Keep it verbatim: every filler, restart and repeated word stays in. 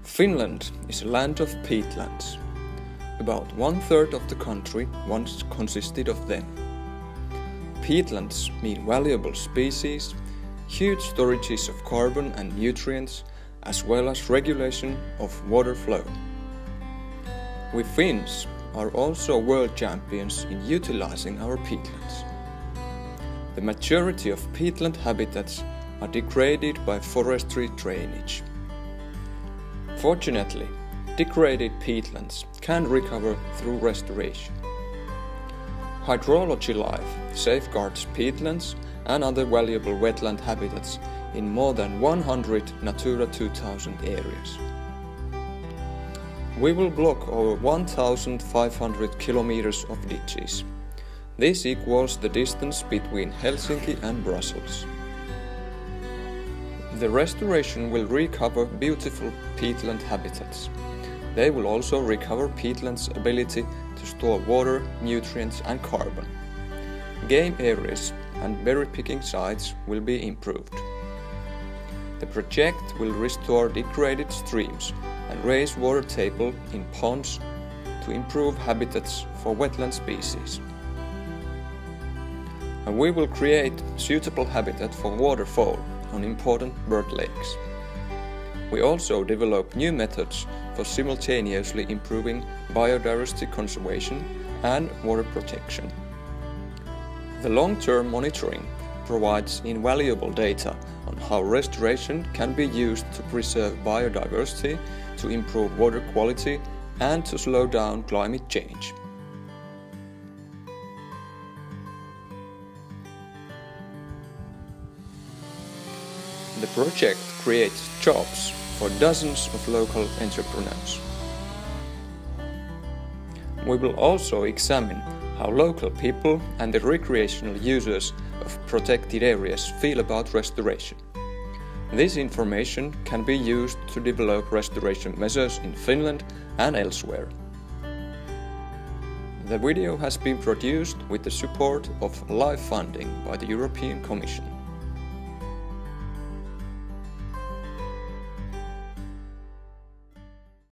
Finland is a land of peatlands. About one-third of the country once consisted of them. Peatlands mean valuable species, huge storages of carbon and nutrients, as well as regulation of water flow. We Finns are also world champions in utilizing our peatlands. The majority of peatland habitats are degraded by forestry drainage. Fortunately, degraded peatlands can recover through restoration. Hydrology Life safeguards peatlands and other valuable wetland habitats in more than one hundred Natura two thousand areas. We will block over one thousand five hundred kilometers of ditches. This equals the distance between Helsinki and Brussels. The restoration will recover beautiful peatland habitats. They will also recover peatlands' ability to store water, nutrients and carbon. Game areas and berry picking sites will be improved. The project will restore degraded streams and raise water table in ponds to improve habitats for wetland species. And we will create suitable habitat for waterfowl on important bird lakes. We also develop new methods for simultaneously improving biodiversity conservation and water protection. The long-term monitoring provides invaluable data on how restoration can be used to preserve biodiversity, to improve water quality, and to slow down climate change. The project creates jobs for dozens of local entrepreneurs. We will also examine how local people and the recreational users of protected areas feel about restoration. This information can be used to develop restoration measures in Finland and elsewhere. The video has been produced with the support of live funding by the European Commission.